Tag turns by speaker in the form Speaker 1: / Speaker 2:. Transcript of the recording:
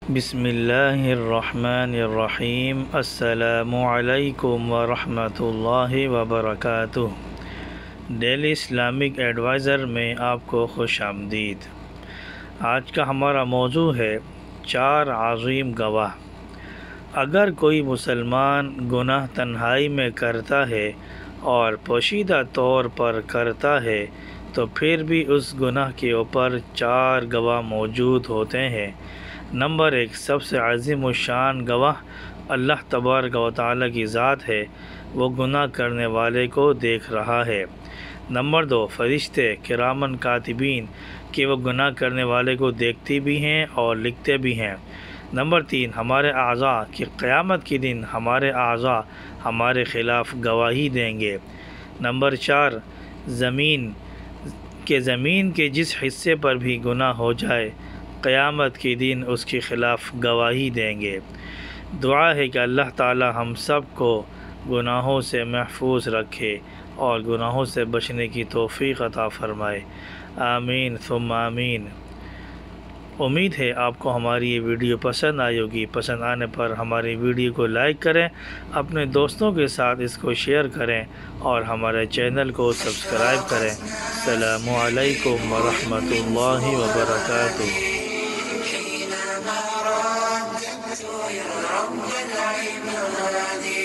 Speaker 1: بسم اللہ الرحمن الرحیم۔ السلام علیکم ورحمۃ اللہ وبرکاتہ۔ ڈیلی اسلامک ایڈوائزر میں آپ کو خوش آمدید۔ آج کا ہمارا موضوع ہے 4 عظیم گواہ۔ اگر کوئی مسلمان گناہ تنہائی میں کرتا ہے اور پوشیدہ طور پر کرتا ہے تو پھر بھی اس گناہ کے اوپر 4 گواہ موجود ہوتے ہیں۔ نمبر 1، سب سے عظیم الشان گواہ اللہ تبارک و تعالیٰ کی ذات ہے، وہ گناہ کرنے والے کو دیکھ رہا ہے۔ نمبر 2، فرشتے کرامن کاتبین کہ وہ گناہ کرنے والے کو دیکھتے بھی ہیں اور لکھتے بھی ہیں۔ نمبر 3، ہمارے اعضاء کہ قیامت کے دن ہمارے اعضاء ہمارے خلاف گواہی دیں گے۔ نمبر 4، زمین کے جس حصے پر بھی گناہ ہو جائے قیامت کے دن اس کے خلاف گواہی دیں گے۔ دعا ہے کہ اللہ تعالی ہم سب کو گناہوں سے محفوظ رکھے اور گناہوں سے بچنے کی توفیق عطا فرمائے، آمین ثم آمین۔ امید ہے آپ کو ہماری یہ ویڈیو پسند آئی ہوگی۔ پسند آنے پر ہماری ویڈیو کو لائک کریں، اپنے دوستوں کے ساتھ اس کو شیئر کریں اور ہمارے چینل کو سبسکرائب کریں۔ السلام علیکم ورحمۃ اللہ وبرکاتہ۔
Speaker 2: حينما رددت يا رب العباد